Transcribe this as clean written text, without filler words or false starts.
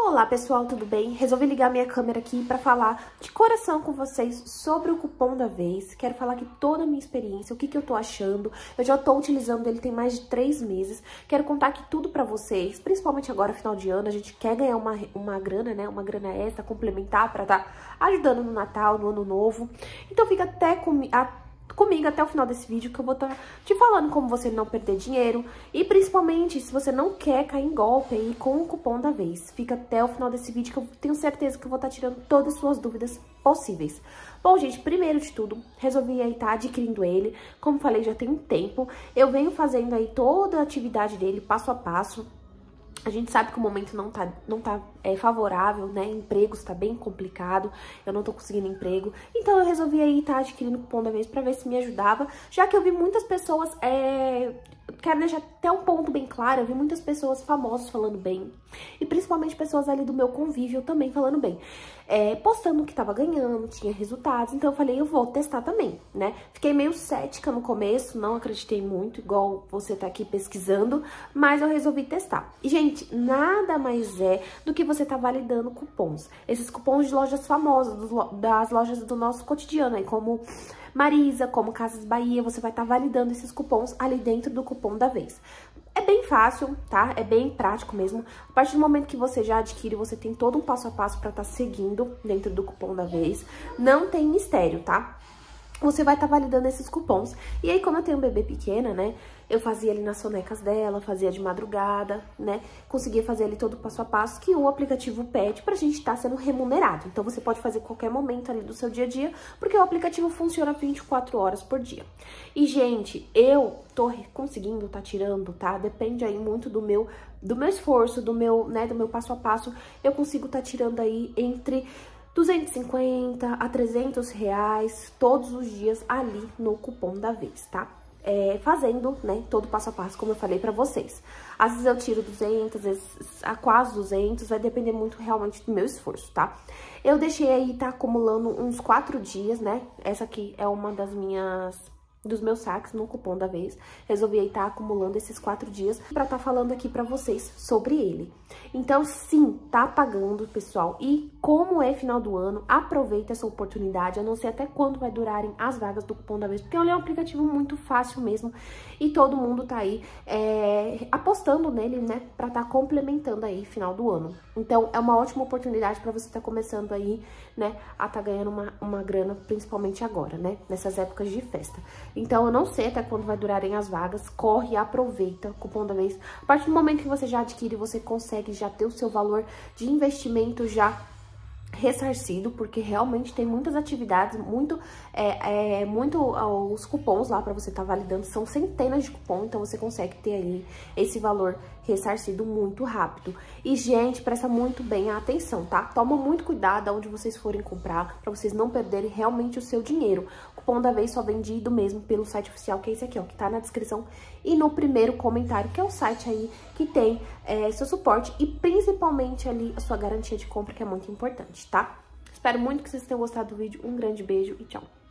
Olá pessoal, tudo bem? Resolvi ligar minha câmera aqui pra falar de coração com vocês sobre o cupom da vez. Quero falar aqui toda a minha experiência, o que eu tô achando. Eu já tô utilizando ele tem mais de 3 meses. Quero contar aqui tudo pra vocês, principalmente agora, final de ano. A gente quer ganhar uma grana, né? Uma grana extra, complementar pra tá ajudando no Natal, no Ano Novo. Então fica até comigo até o final desse vídeo, que eu vou estar te falando como você não perder dinheiro e principalmente se você não quer cair em golpe aí com o cupom da vez. Fica até o final desse vídeo que eu tenho certeza que eu vou estar tirando todas as suas dúvidas possíveis. Bom, gente, primeiro de tudo, resolvi aí estar adquirindo ele. Como falei, já tem um tempo. Eu venho fazendo aí toda a atividade dele, passo a passo. A gente sabe que o momento não tá favorável, né? Empregos tá bem complicado, eu não tô conseguindo emprego. Então eu resolvi aí estar adquirindo o cupom da vez pra ver se me ajudava, já que eu vi muitas pessoas, quero deixar até um ponto bem claro, eu vi muitas pessoas famosas falando bem, e principalmente pessoas ali do meu convívio também falando bem. Postando que tava ganhando, tinha resultados, então eu falei, eu vou testar também, né? Fiquei meio cética no começo, não acreditei muito, igual você tá aqui pesquisando, mas eu resolvi testar. E, gente, nada mais é do que você tá validando cupons. Esses cupons de lojas famosas, das lojas do nosso cotidiano, aí, como Marisa, como Casas Bahia, você vai estar validando esses cupons ali dentro do cupom da vez. É bem fácil, tá? É bem prático mesmo. A partir do momento que você já adquire, você tem todo um passo a passo pra estar seguindo dentro do cupom da vez. Não tem mistério, tá? Você vai estar validando esses cupons. E aí, como eu tenho um bebê pequena, né? Eu fazia ali nas sonecas dela, fazia de madrugada, né? Conseguia fazer ali todo o passo a passo que o aplicativo pede pra gente estar sendo remunerado. Então, você pode fazer qualquer momento ali do seu dia a dia, porque o aplicativo funciona 24 horas por dia. E, gente, eu tô conseguindo tá tirando, tá? Depende aí muito do meu esforço, do meu passo a passo. Eu consigo tá tirando aí entre 250 a 300 reais todos os dias ali no cupom da vez, tá? Fazendo, né, todo passo a passo, como eu falei pra vocês. Às vezes eu tiro 200, às vezes a quase 200, vai depender muito realmente do meu esforço, tá? Eu deixei aí, tá acumulando uns 4 dias, né? Essa aqui é uma dos meus saques no cupom da vez. Resolvi aí estar acumulando esses 4 dias pra estar falando aqui pra vocês sobre ele. Então, sim, tá pagando, pessoal. E como é final do ano, aproveita essa oportunidade. Eu não sei até quando vai durarem as vagas do cupom da vez, porque ele é um aplicativo muito fácil mesmo. E todo mundo tá aí apostando nele, né, pra estar complementando aí final do ano. Então, é uma ótima oportunidade pra você estar começando aí, né, a estar ganhando uma grana, principalmente agora, né, nessas épocas de festa. Então, eu não sei até quando vai durarem as vagas, corre e aproveita o cupom da vez. A partir do momento que você já adquire, você consegue já ter o seu valor de investimento já ressarcido, porque realmente tem muitas atividades, os cupons lá para você estar validando, são centenas de cupons, então você consegue ter aí esse valor ressarcido muito rápido. E, gente, presta muito bem a atenção, tá? Toma muito cuidado aonde vocês forem comprar, para vocês não perderem realmente o seu dinheiro. O cupom da vez só vendido mesmo pelo site oficial, que é esse aqui, ó, que tá na descrição e no primeiro comentário, que é o site aí que tem seu suporte e principalmente ali a sua garantia de compra, que é muito importante, tá? Espero muito que vocês tenham gostado do vídeo. Um grande beijo e tchau!